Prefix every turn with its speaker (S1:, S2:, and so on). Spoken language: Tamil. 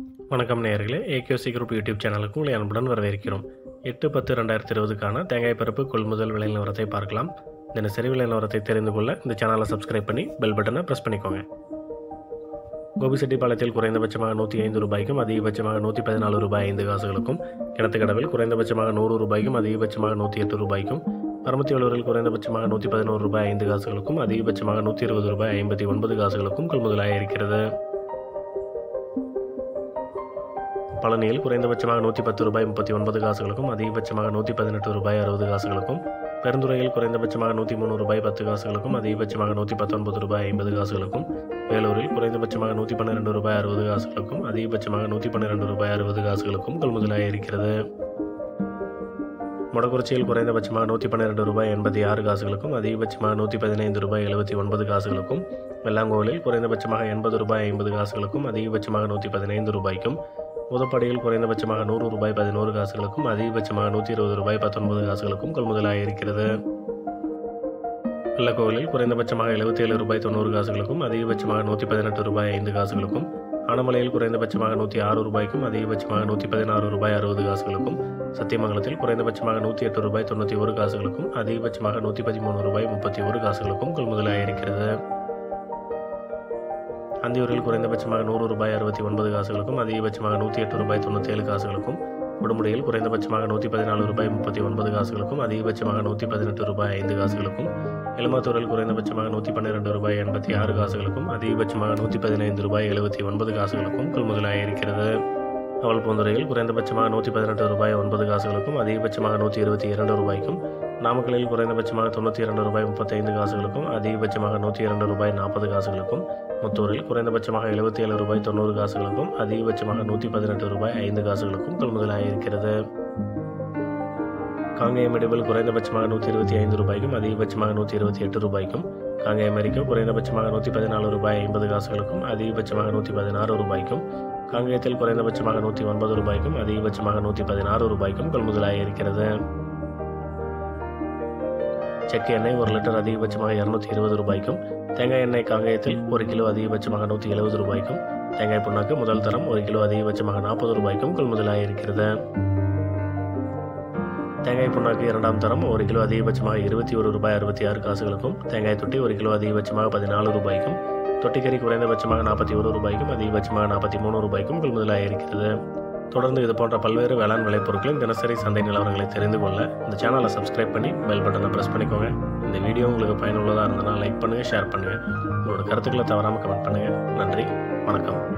S1: வணக்கம் நேயர்களே, ஏகேசி குரூப் யூடியூப் சேனலுக்கு உங்களை அன்புடன் வரவேற்கிறோம். 8/10/2020க்கான தேங்காய் பருப்பு கொள்முதல் விலை நிலவரத்தை பார்க்கலாம். தினசரி விலை நிலவரத்தை தெரிந்து கொள்ள இந்த சேனலை சப்ஸ்கிரைப் பண்ணி பெல் பட்டனை ப்ரெஸ் பண்ணிக்கோங்க. கோபிச்செட்டிப்பாளையத்தில் குறைந்தபட்சமாக ₹105 அதிகபட்சமாக ₹114.05 கிணத்துக்கடவில் குறைந்தபட்சமாக ₹100 அதிகபட்சமாக ₹108 பரமத்திவேலூரில் குறைந்தபட்சமாக ₹111.05 அதிகபட்சமாக ₹120.59 கொள்முதலாக இருக்கிறது. பழனியில் குறைந்தபட்சமாக ₹110.39 அதிகபட்சமாக ₹118.60 பெருந்துறையில் குறைந்தபட்சமாக ₹103.10 அதிகபட்சமாக ₹119.50 வேலூரில் குறைந்தபட்சமாக ₹112.60 அதிகபட்சமாக ₹112.60 கொள்முதலாக இருக்கிறது. மொடக்குறிச்சியில் குறைந்தபட்சமாக ₹112.86 அதிகபட்சமாக ₹115.79 வெள்ளாங்கோவிலில் குறைந்தபட்சமாக ₹80.50 அதிகபட்சமாக ₹115 உதப்பாடியில் குறைந்தபட்சமாக ₹100.11 அதிகபட்சமாக ₹120.19 கொள்முதலாக இருக்கிறது. வெள்ளக்கோவிலில் குறைந்தபட்சமாக ₹77.90 அதிகபட்சமாக ₹118.05 ஆனமலையில் குறைந்தபட்சமாக ₹106 அதிகபட்சமாக ₹116.60 சத்தியமங்கலத்தில் குறைந்தபட்சமாக ₹108.91 அதிகபட்சமாக ₹113.31 கொள்முதலாக இருக்கிறது. அந்தியூரில் குறைந்தபட்சமாக ₹100.69 அதிகபட்சமாக ₹108.97 உடுமுடியில் குறைந்தபட்சமாக ₹114.39 அதிகபட்சமாக ₹118.05 எலுமாத்தூரில் குறைந்தபட்சமாக ₹112.86 அதிகபட்சமாக ₹115.79 கொள்முதலாக இருக்கிறது. அவல்பூந்துறையில் குறைந்தபட்சமாக ₹118.09 அதிகபட்சமாக ₹122 நாமக்கலில் குறைந்தபட்சமாக ₹92.35 அதிகபட்சமாக ₹102.40 முத்தூரில் குறைந்தபட்சமாக ₹77.90 அதிகபட்சமாக ₹118.05 கொள்முதலாக இருக்கிறது. காங்கேயம் இடைவில் குறைந்தபட்சமாக ₹125 அதிகபட்சமாக ₹128 காங்கேயம் அரிக்கும் குறைந்தபட்சமாக ₹114.50 அதிகபட்சமாக ₹116 காங்கேயத்தில் குறைந்தபட்சமாக ₹109 அதிகபட்சமாக ₹116 கொள்முதலாக இருக்கிறது. செக்கு எண்ணெய் 1 லிட்டர் அதிகபட்சமாக ₹220 தேங்காய் எண்ணெய் காங்கேயத்தில் 1 கிலோ அதிகபட்சமாக ₹170 தேங்காய் புண்ணாக்கு முதல் தரம் 1 கிலோ அதிகபட்சமாக ₹40 கொள்முதலாக இருக்கிறது. தேங்காய் புண்ணாக்கு இரண்டாம் தரம் 1 கிலோ அதிகபட்சமாக ₹21.66 தேங்காய் தொட்டி 1 கிலோ அதிகபட்சமாக ₹14 தொட்டிக்கறி குறைந்தபட்சமாக ₹41 அதிகபட்சமாக ₹43 கொள்முதலாக இருக்கிறது. தொடர்ந்து இது போன்ற பல்வேறு வேளாண் விளைபொருட்களின் தினசரி சந்தை நிலவரங்களை தெரிந்து கொள்ள இந்த சேனலை சப்ஸ்கிரைப் பண்ணி பெல் பட்டனை ப்ரெஸ் பண்ணிக்கோங்க. இந்த வீடியோ உங்களுக்கு பயனுள்ளதாக இருந்ததுன்னா லைக் பண்ணுங்கள், ஷேர் பண்ணுங்கள். உங்களோட கருத்துக்களை தவறாமல் கமெண்ட் பண்ணுங்கள். நன்றி, வணக்கம்.